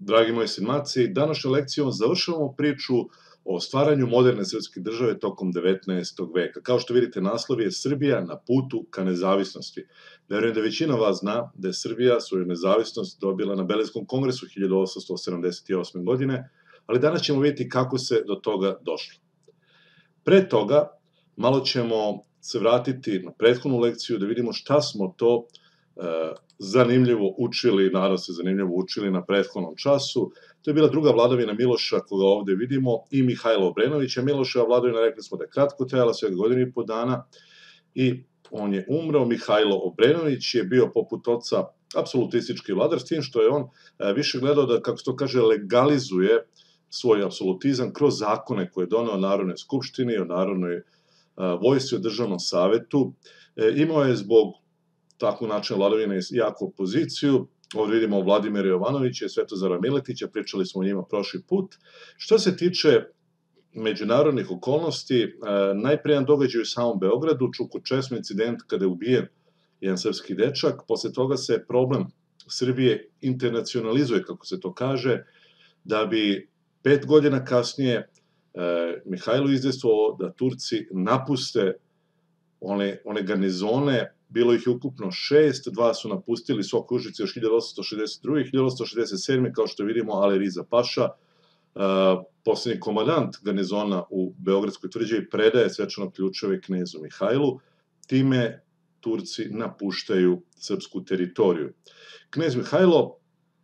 Dragi moji sinmaci, današnjom lekcijom završavamo priču o stvaranju moderne srpske države tokom 19. veka. Kao što vidite, naslov je Srbija na putu ka nezavisnosti. Verujem da većina vas zna da je Srbija svoju nezavisnost dobila na Berlinskom kongresu 1878. godine, ali danas ćemo vidjeti kako se do toga došlo. Pre toga, malo ćemo se vratiti na prethodnu lekciju da vidimo šta smo to zanimljivo učili, naravno se zanimljivo učili na prethodnom času. To je bila druga vladavina Miloša, koga ovde vidimo, i Mihajla Obrenovića. Miloševa vladavina, rekli smo da je kratko trajala, svega godinu i po dana, i on je umro. Mihajlo Obrenović je bio poput oca apsolutistički vladar, s tim što je on više gledao da, kako se to kaže, legalizuje svoj apsolutizam kroz zakone koje je doneo Narodnoj skupštini, o Narodnoj vojsci, o državnom savetu. Imao je zbog takvu način vladavine jako opoziciju. Ovdje vidimo Vladimira Jovanovića i Svetozara Miletića, pričali smo o njima prošli put. Što se tiče međunarodnih okolnosti, najprije jedan događaj u samom Beogradu, Čukučesme incident kada je ubijen jedan srpski dečak, posle toga se problem Srbije internacionalizuje, kako se to kaže, da bi 5 godina kasnije Mihajlo izdejstvovao da Turci napuste one garnizone. Bilo ih je ukupno 6, 2 su napustili Soko Užice još 1862. 1867. kao što vidimo, Ali Riza Paša, posljednji komandant garnizona u Beogradskoj tvrđavi, predaje svečano ključeve knezu Mihajlu. Time Turci napuštaju srpsku teritoriju. Knez Mihajlo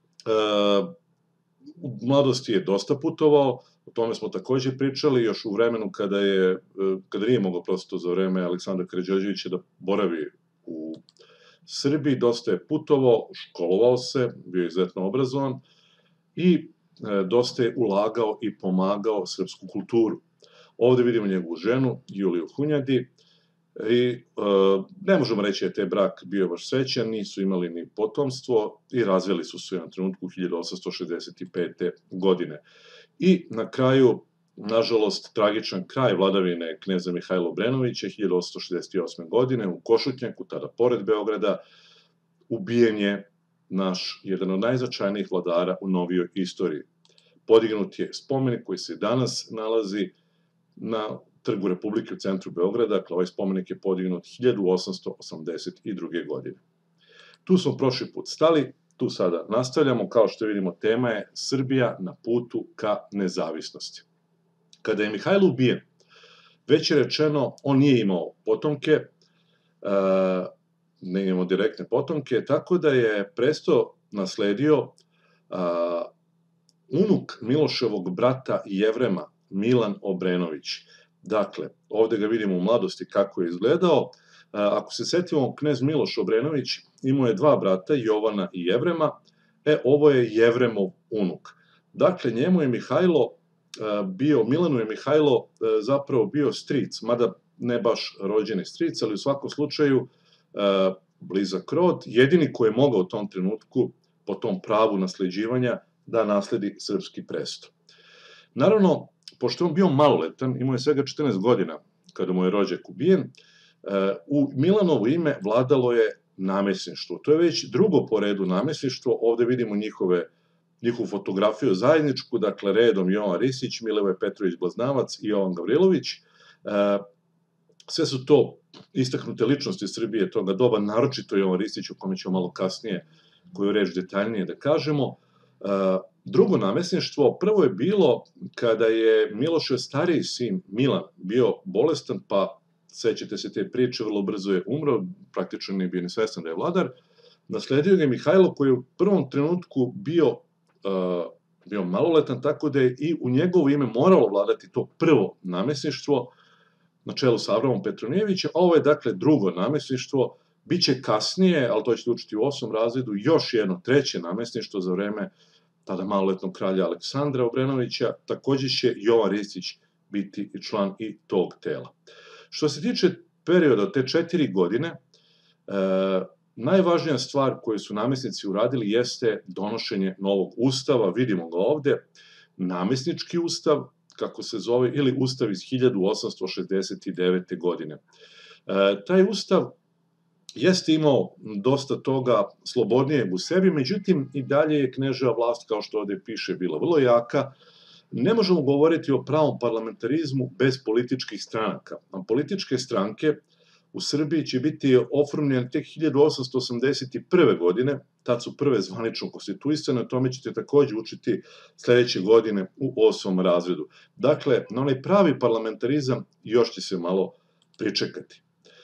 u mladosti je dosta putovao, o tome smo takođe pričali još u vremenu kada nije mogao prosto za vreme Aleksandra Karađorđevića da boravi u Srbiji. Dosta je putovao, školovao se, bio je izuzetno obrazovan i dosta je ulagao i pomagao srpsku kulturu. Ovde vidimo njegovu ženu, Juliju Hunjadi, i ne možemo reći da je taj brak bio baš srećan, nisu imali ni potomstvo i razveli su se u jednom trenutku 1865. godine. I na kraju, nažalost, tragičan kraj vladavine kneza Mihajla Obrenovića 1868. godine u Košutnjaku, tada pored Beograda, ubijen je naš jedan od najznačajnijih vladara u novijoj istoriji. Podignut je spomenik koji se danas nalazi na Trgu Republike u centru Beograda. Dakle, ovaj spomenik je podignut 1882. godine. Tu smo prošli put stali, tu sada nastavljamo. Kao što vidimo, tema je Srbija na putu ka nezavisnosti. Kada je Mihajlo ubijen, već je rečeno, on nije imao potomke, ne imamo direktne potomke, tako da je presto nasledio unuk Miloševog brata Jevrema, Milan Obrenović. Dakle, ovde ga vidimo u mladosti kako je izgledao. Ako se setimo, knez Miloš Obrenović imao je 2 brata, Jovana i Jevrema. Ovo je Jevremov unuk. Dakle, njemu je Milanu je Mihajlo zapravo bio stric, mada ne baš rođeni stric, ali u svakom slučaju blizak rod, jedini koji je mogao u tom trenutku, po tom pravu nasleđivanja, da nasledi srpski presto. Naravno, pošto je on bio maloletan, imao je svega 14 godina kada mu je rođak ubijen, u Milanovo ime vladalo je namesništvo. To je već drugo po redu namesništvo. Ovde vidimo njihovu fotografiju zajedničku, dakle redom Jovan Ristić, Milivoj Petrović Blaznavac i Jovan Gavrilović. Sve su to istaknute ličnosti Srbije toga doba, naročito Jovan Ristić, o kome ćemo malo kasnije koju reč detaljnije da kažemo. Drugo namesništvo, prvo je bilo kada je Milošev stariji sin Milan bio bolestan, pa sećate se te priče, vrlo brzo je umro, praktično nije bio ni svestan da je vladar. Nasledio ga je Mihajlo, koji je u prvom trenutku bio maloletan, tako da je i u njegovo ime moralo vladati to prvo namesništvo na čelu sa Avramom Petronijevićem. Ovo je dakle drugo namesništvo, biće kasnije, ali to ćete učiti u 8. razredu, još jedno treće namesništvo za vreme tada maloletnog kralja Aleksandra Obrenovića. Takođe će Jovan Ristić biti član i tog tela. Što se tiče perioda od te 4 godine, najvažnija stvar koju su namesnici uradili jeste donošenje novog ustava. Vidimo ga ovde, namesnički ustav, kako se zove, ili ustav iz 1869. godine. Taj ustav jeste imao dosta toga slobodnijeg u sebi, međutim i dalje je kneževa vlast, kao što ovde piše, bila vrlo jaka. Ne možemo govoriti o pravom parlamentarizmu bez političkih stranaka. A političke stranke u Srbiji će biti oformljene tek 1881. godine, tad su prve zvanično konstituisane, o tome ćete takođe učiti sledeće godine u 8. razredu. Dakle, na onaj pravi parlamentarizam još će se malo pričekati.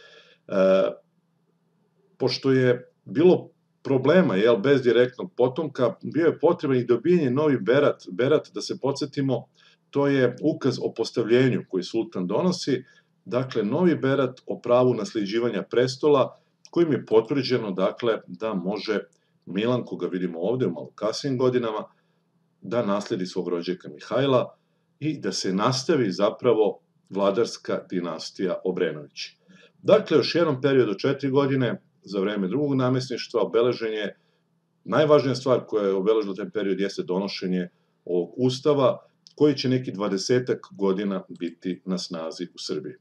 Pošto je bilo problema, bez direktnog potomka, bio je potreban i dobijanje novi berat. Berat, da se podsjetimo, to je ukaz o postavljenju koji sultan donosi, dakle, novi berat o pravu nasljeđivanja prestola, kojim je potvrđeno, dakle, da može Milan, koga vidimo ovde u malo kasnijim godinama, da nasledi svog rođaka Mihajla i da se nastavi zapravo vladarska dinastija Obrenovići. Dakle, još jedan period od 4 godine, za vreme drugog namestništva, obeležen je, najvažnija stvar koja je obeležila taj period jeste donošenje ovog ustava, koji će neki 20 godina biti na snazi u Srbiji.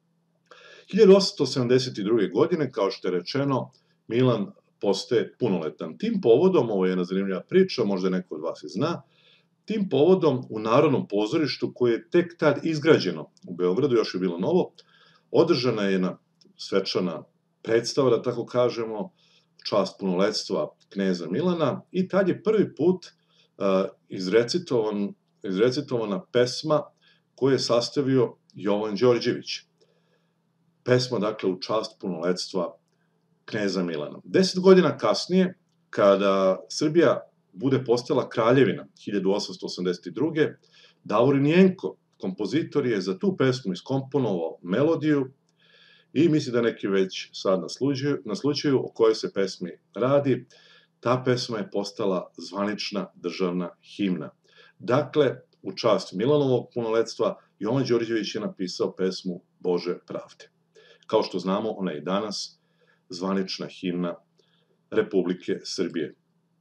1872. godine, kao što je rečeno, Milan postaje punoletan. Tim povodom, ovo je jedna zanimljiva priča, možda neko od vas i zna, tim povodom u Narodnom pozorištu, koje je tek tad izgrađeno u Beogradu, još je bilo novo, održana je jedna svečana predstava, da tako kažemo, čast punoletstva kneza Milana, i tad je prvi put izrecitovana pesma koju je sastavio Jovan Đorđević. Pesma, dakle, u čast punoletstva kneza Milana. 10 godina kasnije, kada Srbija bude postala kraljevina 1882. Davorin Jenko, kompozitor, je za tu pesmu iskomponovao melodiju i misli da neki već sad naslučaju o kojoj se pesmi radi. Ta pesma je postala zvanična državna himna. Dakle, u čast Milanovog punoletstva, Jovan Đorđević je napisao pesmu Bože pravde. Kao što znamo, ona je i danas zvanična himna Republike Srbije.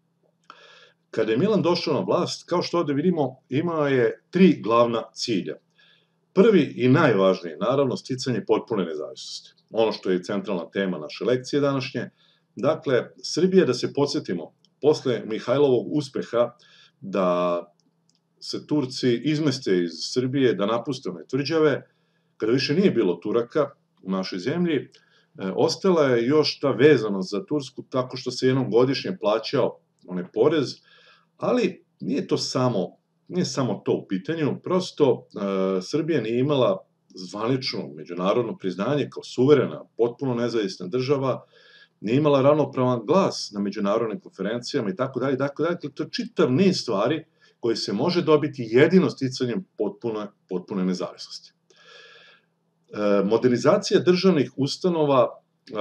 Kada je Milan došao na vlast, kao što ovde vidimo, imao je 3 glavna cilja. Prvi i najvažniji, naravno, sticanje potpune nezavisnosti. Ono što je centralna tema naše lekcije današnje. Dakle, Srbija, da se podsjetimo, posle Mihajlovog uspeha da se Turci izmeste iz Srbije, da napuste one tvrđave, kada više nije bilo Turaka u našoj zemlji, ostala je još ta vezanost za Tursku tako što se jednom godišnje plaćao onaj porez, ali nije samo to u pitanju, prosto Srbija nije imala zvanično međunarodno priznanje kao suverena, potpuno nezavisna država, nije imala ravnopravan glas na međunarodnim konferencijama i tako dalje, to je čitav niz stvari koji se može dobiti jedino sticanjem potpune nezavisnosti. Modernizacija državnih ustanova,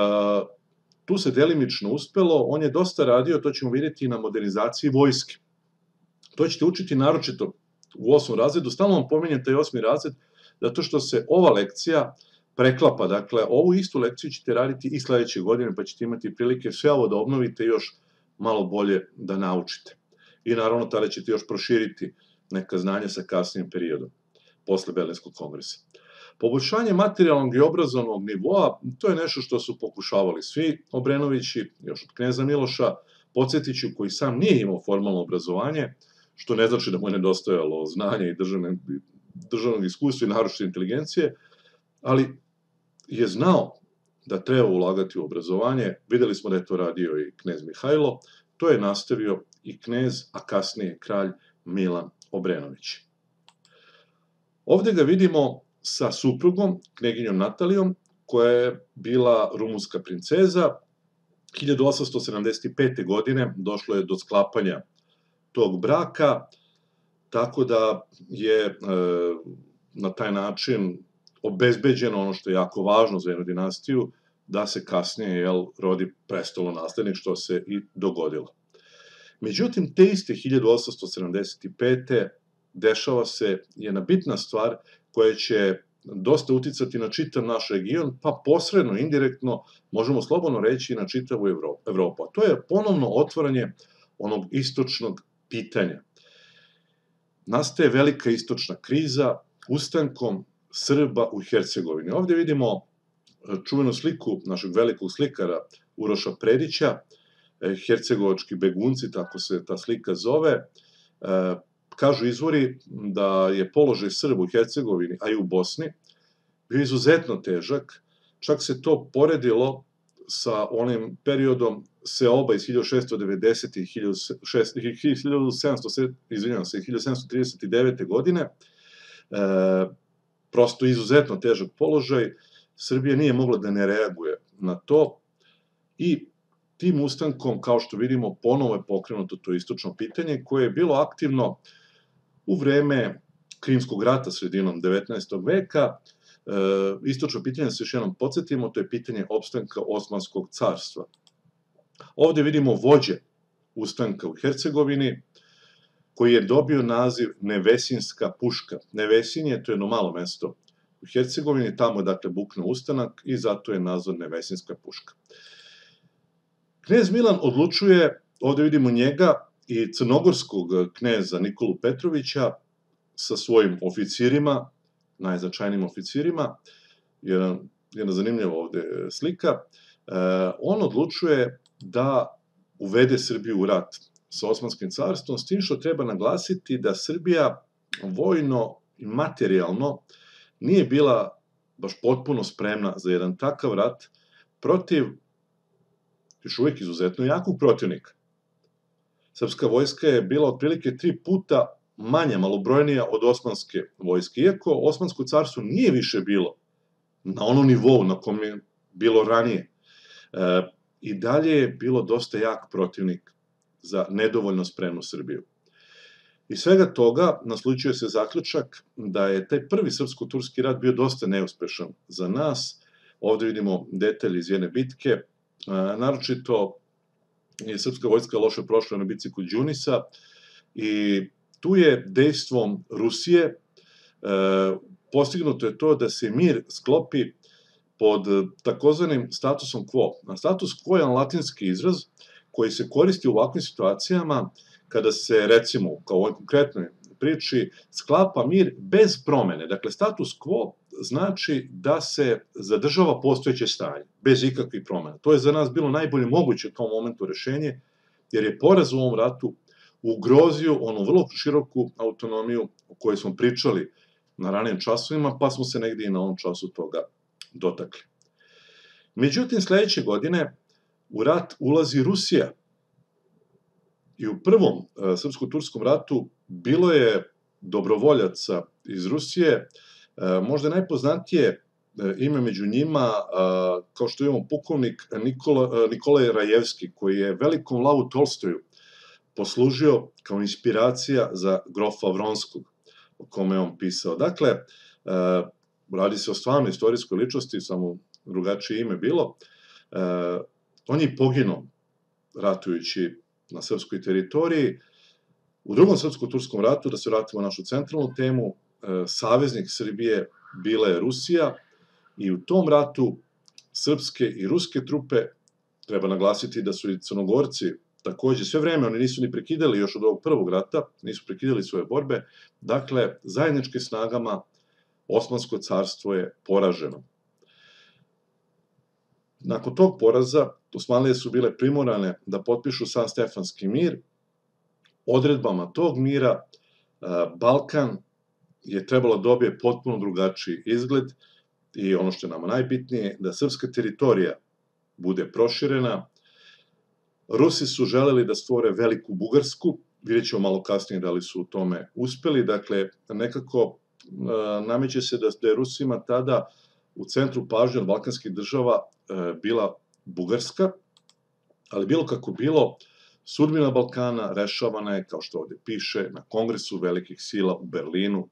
tu se delimično uspelo, on je dosta radio, to ćemo vidjeti, na modernizaciji vojske. To ćete učiti naročito u 8. razredu, stalno vam pominjem taj 8. razred, zato što se ova lekcija preklapa, dakle, ovu istu lekciju ćete raditi i sledeće godine, pa ćete imati prilike sve ovo da obnovite i još malo bolje da naučite. I naravno, tada ćete još proširiti neka znanja sa kasnijim periodom, posle Berlinskog kongresa. Poboljšanje materijalnog i obrazovnog nivoa, to je nešto što su pokušavali svi Obrenovići, još od kneza Miloša, podsjetiću, koji sam nije imao formalno obrazovanje, što ne znači da mu je nedostajalo znanja i državnog iskustva i naročite inteligencije, ali je znao da treba ulagati u obrazovanje. Videli smo da je to radio i knez Mihajlo, to je nastavio i knez, a kasnije kralj Milan Obrenović. Ovde ga vidimo sa suprugom, kneginjom Natalijom, koja je bila rumunska princeza. 1875. godine došlo je do sklapanja tog braka, tako da je na taj način obezbeđeno ono što je jako važno za jednu dinastiju, da se kasnije rodi prestolonaslednik, što se i dogodilo. Međutim, te iste 1875. dešava se jedna bitna stvar koja će dosta uticati na čitav naš region, pa posredno, indirektno, možemo slobodno reći, na čitavu Evropu. A to je ponovno otvaranje onog istočnog pitanja. Nastaje velika istočna kriza ustankom Srba u Hercegovini. Ovde vidimo čuvenu sliku našeg velikog slikara Uroša Predića, Hercegovački begunci, tako se ta slika zove. Kažu izvori da je položaj Srba u Hercegovini, a i u Bosni, bio izuzetno težak, čak se to poredilo sa onim periodom seoba iz 1690. i 1739. godine, prosto izuzetno težak položaj, Srbija nije mogla da ne reaguje na to i tim ustankom, kao što vidimo, ponovo je pokrenuto to istočno pitanje koje je bilo aktivno u vreme Krimskog rata sredinom 19. veka. Istočno pitanje, se još jednom podsjetimo, to je pitanje opstanka Osmanskog carstva. Ovde vidimo vođe ustanka u Hercegovini, koji je dobio naziv Nevesinjska puška. Nevesinje, to je jedno malo mesto u Hercegovini, tamo je dakle buknuo ustanak i zato je nazvan Nevesinjska puška. Knez Milan odlučuje, ovde vidimo njega i crnogorskog kneza Nikolu Petrovića sa svojim oficirima, najznačajnijim oficirima, jedna zanimljiva ovde slika, on odlučuje da uvede Srbiju u rat sa Osmanskim carstvom, s tim što treba naglasiti da Srbija vojno i materijalno nije bila baš potpuno spremna za jedan takav rat protiv još uvijek izuzetno jakog protivnika. Srpska vojska je bila otprilike 3 puta manja, malobrojnija od osmanske vojske, iako Osmansko carstvo nije više bilo na onom nivou na kom je bilo ranije. I dalje je bilo dosta jak protivnik za nedovoljno spremnu Srbiju. Iz svega toga naslučuje se zaključak da je taj prvi srpsko-turski rat bio dosta neuspešan za nas. Ovde vidimo detalj iz jedne bitke, naročito je srpska vojska loše prošla na bitci kod Đunisa i tu je dejstvom Rusije postignuto je to da se mir sklopi pod takozvanim statusom quo. A status quo je latinski izraz koji se koristi u ovakvim situacijama kada se, recimo, kao u ovoj konkretnoj priči, sklapa mir bez promene. Dakle, status quo znači da se zadržava postojeće stanje, bez ikakvih promena. To je za nas bilo najbolje moguće u tom momentu rešenje, jer je poraz u ovom ratu ugrozio onu vrlo široku autonomiju o kojoj smo pričali na ranijim časovima, pa smo se negdje i na ovom času toga dotakli. Međutim, sledeće godine u rat ulazi Rusija i u prvom srpsko-turskom ratu bilo je dobrovoljaca iz Rusije, možda najpoznatije ime među njima, kao što imamo pukovnik Nikolaj Rajevski, koji je velikom Lavu Tolstoju poslužio kao inspiracija za grofa Vronskog, o kome je on pisao. Dakle, radi se o stvarno istorijskoj ličnosti, samo drugačije ime bilo. On je poginuo ratujući na srpskoj teritoriji. U drugom srpsko-turskom ratu, da se vratimo na našu centralnu temu, saveznik Srbije bila je Rusija i u tom ratu srpske i ruske trupe, treba naglasiti da su i Crnogorci takođe sve vreme, oni nisu ni prekidali još od ovog prvog rata, nisu prekidali svoje borbe, dakle, zajedničkim snagama Osmansko carstvo je poraženo. Nakon tog poraza, Osmanlije su bile primorane da potpišu San Stefanski mir. Odredbama tog mira Balkan je trebalo dobije potpuno drugačiji izgled i ono što je nama najbitnije, da srpska teritorija bude proširena. Rusi su želeli da stvore veliku Bugarsku, vidjet ćemo malo kasnije da li su u tome uspeli, dakle, nekako nameće se da je Rusima tada u centru pažnje od balkanskih država bila Bugarska, ali bilo kako bilo, sudbina Balkana rešavana je, kao što ovde piše, na Kongresu velikih sila u Berlinu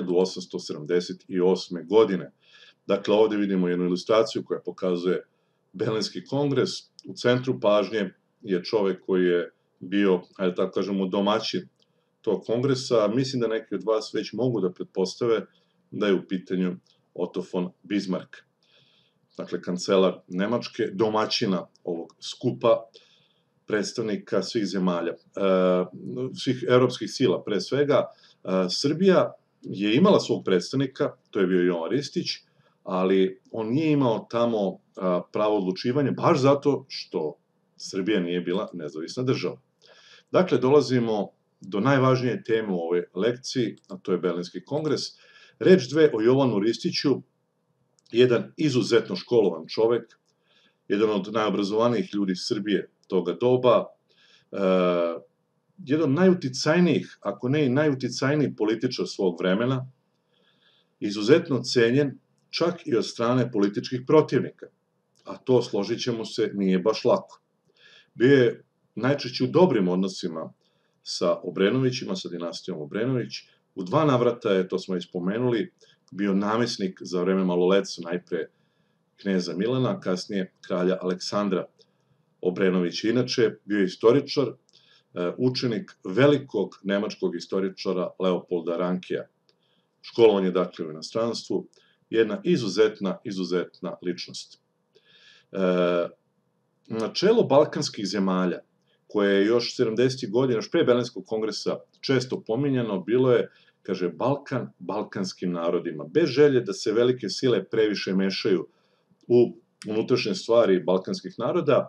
1878. godine. Dakle, ovde vidimo jednu ilustraciju koja pokazuje Berlinski kongres. U centru pažnje je čovek koji je bio, ajde tako kažemo, domaćin tog kongresa. Mislim da neki od vas već mogu da pretpostave da je u pitanju Otto von Bismarck. Dakle, kancelar Nemačke, domaćina ovog skupa predstavnika svih zemalja, svih evropskih sila, pre svega. Srbija je imala svog predstavnika, to je bio Jovan Ristić, ali on nije imao tamo pravo odlučivanja, baš zato što Srbija nije bila nezavisna država. Dakle, dolazimo do najvažnije teme u ovoj lekciji, a to je Berlinski kongres. Reč dve o Jovanu Ristiću, jedan izuzetno školovan čovek, jedan od najobrazovanijih ljudi Srbije toga doba, jedan od najuticajnijih, ako ne i najuticajniji političar svog vremena, izuzetno cenjen čak i od strane političkih protivnika, a to, složit ćemo se, nije baš lako. Bio je najčešće u dobrim odnosima sa Obrenovićima, sa dinastijom Obrenović. U 2 navrata je, to smo i spomenuli, bio namesnik za vreme maloletstva, najpre kneza Milana, kasnije kralja Aleksandra Obrenovića. Inače, bio je istoričar, učenik velikog nemačkog istoričara Leopolda Rankija. Školovan je dakle u inostranstvu, jedna izuzetna ličnost. Načelo balkanskih zemalja, koje je još 70. godina, još pre Berlinskog kongresa često pominjano, bilo je, kaže, Balkan balkanskim narodima, bez želje da se velike sile previše mešaju u unutrašnje stvari balkanskih naroda.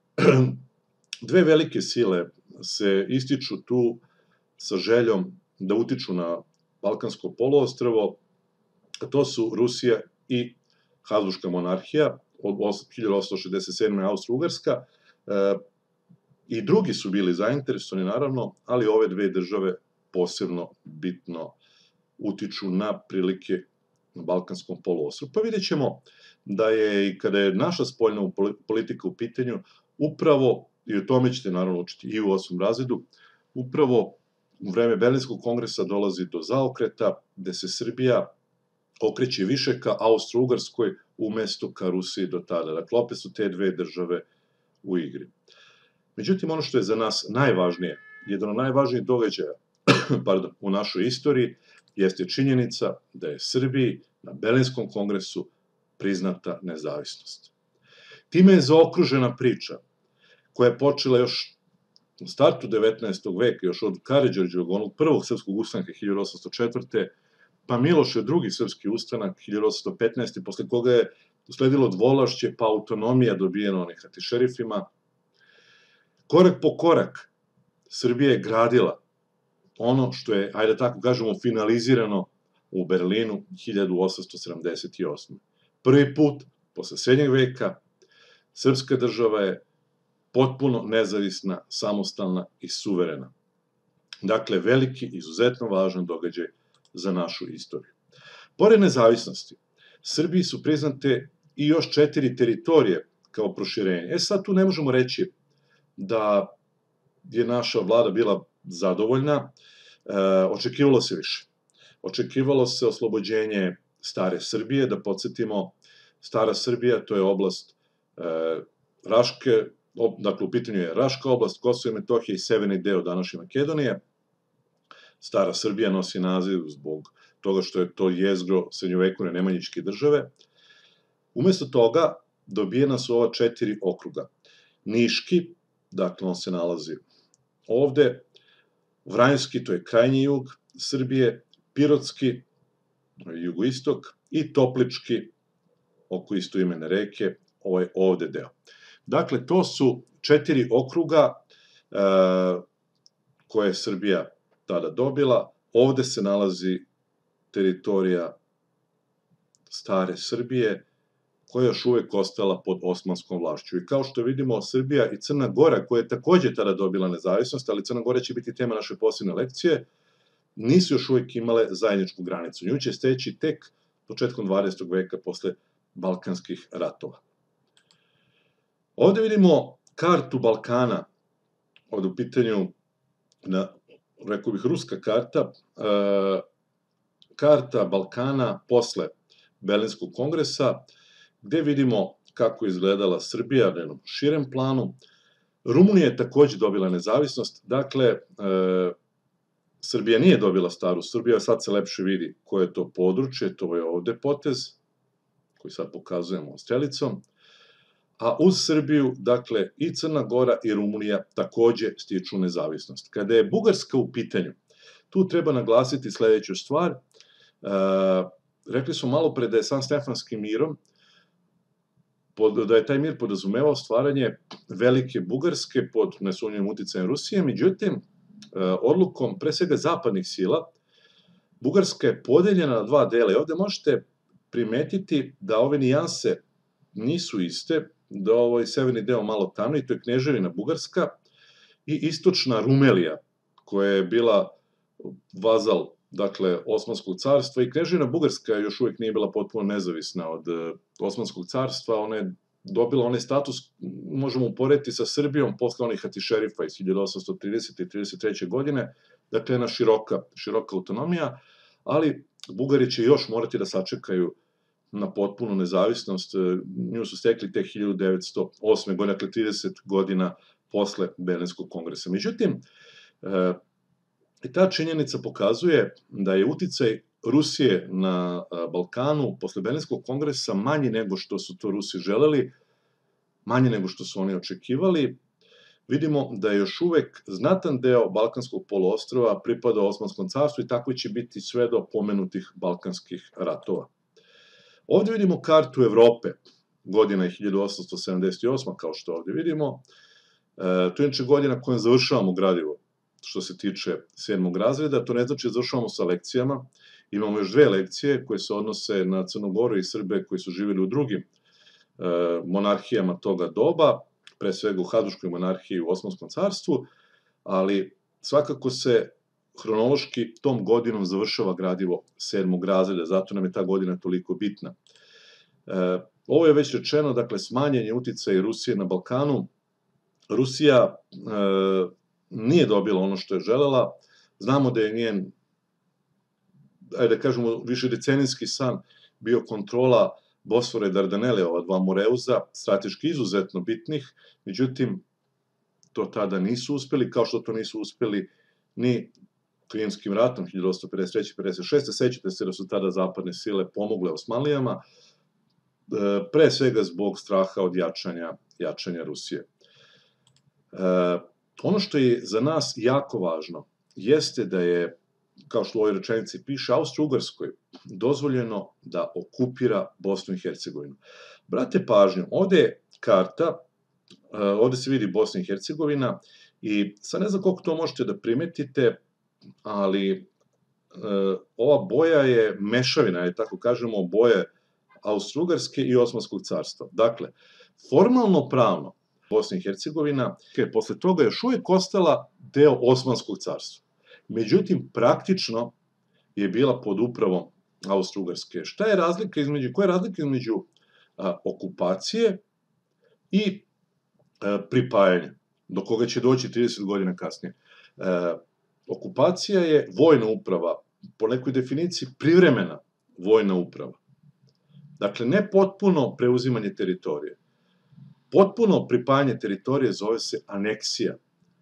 2 velike sile se ističu tu sa željom da utiču na Balkansko poluostrvo, a to su Rusija i Habsburška monarhija, od 1867. Austro-Ugarska, i drugi su bili zainteresovani, naravno, ali ove 2 države posebno bitno utiču na prilike na Balkanskom poluostrvu. Pa vidjet ćemo da je i kada je naša spoljna politika u pitanju, upravo, i o tome ćete naravno učiti i u 8. razredu, upravo u vreme Berlinskog kongresa dolazi do zaokreta, gde se Srbija okreće više ka Austro-Ugarskoj umesto ka Rusiji do tada. Dakle, opet su te 2 države u igri. Međutim, ono što je za nas najvažnije, jedan od najvažnijih događaja u našoj istoriji, jeste činjenica da je Srbiji na Berlinskom kongresu priznata nezavisnost. Time je zaokružena priča koja je počela još u startu 19. veka, još od Karađorđevog, onog prvog srpskog ustanka 1804. pa Milošev drugi srpski ustanak 1815. posle koga je usledilo dvolašće pa autonomija dobijena onih atišerifima. Korak po korak Srbija je gradila ono što je, ajde tako kažemo, finalizirano u Berlinu 1878. Prvi put, posle srednjeg veka, srpska država je potpuno nezavisna, samostalna i suverena. Dakle, veliki, izuzetno važan događaj za našu istoriju. Pored nezavisnosti, Srbiji su priznate i još 4 teritorije kao proširenje. Sad tu ne možemo reći da je naša vlada bila zadovoljna, očekivalo se više. Očekivalo se oslobođenje stare Srbije, da podsjetimo, stara Srbija, to je oblast Raške, dakle u pitanju je Raška oblast, Kosovo i Metohija i severni deo današnje Makedonije. Stara Srbija nosi naziv zbog toga što je to jezgro srednjovekovne nemanjičke države. Umesto toga dobijena su ova 4 okruga. Niški, dakle on se nalazi ovde, Vranjski, to je krajnji jug Srbije, Pirotski, jugoistok, i Toplički, oko istoimene reke, ovaj ovde deo. Dakle, to su 4 okruga koje je Srbija tada dobila. Ovde se nalazi teritorija stare Srbije, koja je još uvek ostala pod osmanskom vlašću. I kao što vidimo, Srbija i Crna Gora, koja je takođe tada dobila nezavisnost, ali Crna Gora će biti tema naše posebne lekcije, nisu još uvek imale zajedničku granicu. Nju će steći tek početkom 20. veka posle Balkanskih ratova. Ovde vidimo kartu Balkana, ovde u pitanju, rekao bih, ruska karta, karta Balkana posle Berlinskog kongresa, gde vidimo kako je izgledala Srbija na jednom širem planu. Rumunija je takođe dobila nezavisnost, dakle, Srbija nije dobila staru Srbiju, a sad se lepše vidi koje je to područje, to je ovde potez, koji sad pokazujemo strelicom, a uz Srbiju, dakle, i Crna Gora i Rumunija takođe stiču nezavisnost. Kada je Bugarska u pitanju, tu treba naglasiti sledeću stvar, rekli smo malo pre da je San Stefanskim mirom, da je taj mir podrazumevao stvaranje velike Bugarske pod nesumnjivim uticajem Rusije, međutim, odlukom pre svega zapadnih sila, Bugarska je podeljena na dva dela i ovde možete primetiti da ove nijanse nisu iste, da ovaj severni deo malo tamniji, to je Kneževina Bugarska i istočna Rumelija, koja je bila vazal, dakle, Osmanskog carstva i Kneževina Bugarska još uvijek nije bila potpuno nezavisna od Osmanskog carstva, ona je dobila onaj status, možemo uporediti sa Srbijom posle onih hatišerifa iz 1830. i 33. godine, dakle, jedna široka autonomija, ali Bugari će još morati da sačekaju na potpunu nezavisnost, nju su stekli te 1908. godine, dakle 30 godina posle Berlinskog kongresa. Međutim, ta činjenica pokazuje da je uticaj Rusije na Balkanu posle Berlinskog kongresa manji nego što su to Rusi želeli, manje nego što su oni očekivali. Vidimo da je još uvek znatan deo Balkanskog poluostrva pripada Osmanskom carstvu i tako će biti sve do pomenutih balkanskih ratova. Ovde vidimo kartu Evrope, godina je 1878. kao što ovde vidimo. To je inače godina kojom završavamo gradivo što se tiče 7. razreda, to ne znači da završavamo sa lekcijama. Imamo još dve lekcije koje se odnose na Crnogoru i Srbe koji su živjeli u drugim monarhijama toga doba, pre svega u Habsburškoj monarhiji u Osmanskom carstvu, ali svakako se hronološki tom godinom završava gradivo 7. razreda, zato nam je ta godina toliko bitna. Ovo je već rečeno, dakle, smanjen je uticaj Rusije na Balkanu. Rusija nije dobila ono što je želela. Znamo da je njen, ajde da kažemo, višedecenijski san bio kontrola Bosfora i Dardanele, ova dva Moreuza, strateški izuzetno bitnih, međutim, to tada nisu uspeli, kao što to nisu uspeli ni Krimskim ratom 1853-56. Sećate se da su tada zapadne sile pomogle Osmanlijama, pre svega zbog straha od jačanja Rusije. Ono što je za nas jako važno jeste da je, kao što u ovoj rečenici piše, Austro-Ugarskoj dozvoljeno da okupira Bosnu i Hercegovinu. Brate pažnju, ovde je karta, ovde se vidi Bosna i Hercegovina i sad ne znam koliko to možete da primetite, ali ova boja je mešavina, je tako kažemo, boje Austro-Ugarske i Osmanskog carstva. Dakle, formalno pravno Bosna i Hercegovina je posle toga još uvijek ostala deo Osmanskog carstva. Međutim, praktično je bila pod upravom Austro-Ugarske. Koja je razlika između okupacije i pripajanja, do koga će doći 30 godina kasnije? Okupacija je vojna uprava, po nekoj definiciji privremena vojna uprava. Dakle, ne potpuno preuzimanje teritorije. Potpuno pripajanje teritorije zove se aneksija.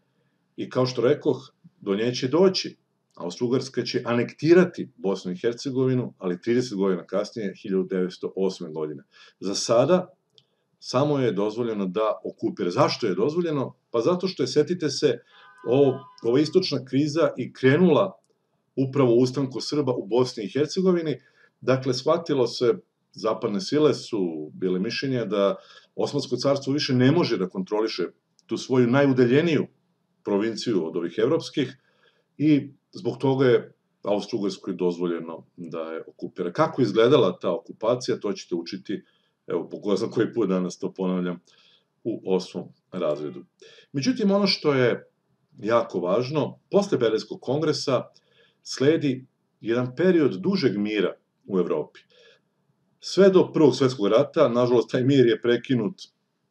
I kao što rekoh, do nje će doći. Austro-Ugarska će anektirati Bosnu i Hercegovinu, ali 30 godina kasnije, 1908. godine. Za sada, samo je dozvoljeno da okupira. Zašto je dozvoljeno? Pa zato što je, setite se, ova istočna kriza i krenula upravo u ustanku Srba u Bosni i Hercegovini. Dakle, shvatilo se, zapadne sile su bile mišljenja da Osmansko carstvo više ne može da kontroliše tu svoju najudaljeniju provinciju od ovih evropskih i zbog toga je Austro-Ugarskoj dozvoljeno da je okupira. Kako izgledala ta okupacija, to ćete učiti, evo, po ko znam koji put danas to ponavljam, u 8. razredu. Međutim, ono što je jako važno, posle Berlinskog kongresa sledi jedan period dužeg mira u Evropi. Sve do Prvog svetskog rata, nažalost, taj mir je prekinut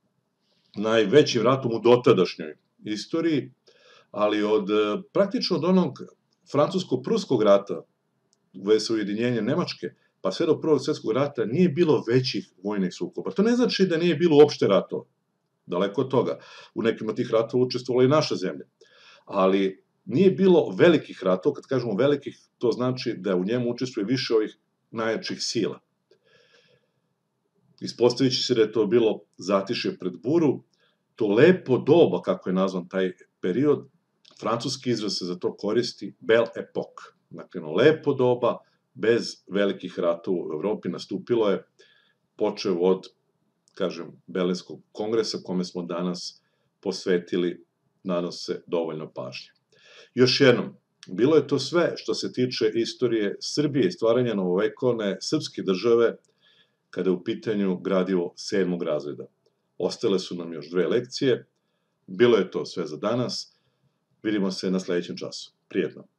najvećim ratom u dotadašnjoj istoriji, ali praktično od onog francusko-pruskog rata, sa ujedinjenjem Nemačke, pa sve do Prvog svetskog rata nije bilo većih vojnih sukoba. To ne znači da nije bilo uopšte ratova, daleko od toga. U nekim od tih ratova učestvovala i naša zemlja. Ali nije bilo velikih ratova, kad kažemo velikih, to znači da u njemu učestvuje više ovih najjačih sila. Ispostavit će se da je to bilo zatišje pred buru, to lepo doba, kako je nazvan taj period, francuski izraz se za to koristi Belle Époque, dakle, lepo doba, bez velikih ratova u Evropi nastupilo je, počev od, kažem, Berlinskog kongresa, kome smo danas posvetili, nadam se, dovoljno pažnje. Još jednom, bilo je to sve što se tiče istorije Srbije i stvaranja novovekovne srpske države kada je u pitanju gradivo 7. razreda. Ostale su nam još 2 lekcije. Bilo je to sve za danas. Vidimo se na sledećem času. Prijetno!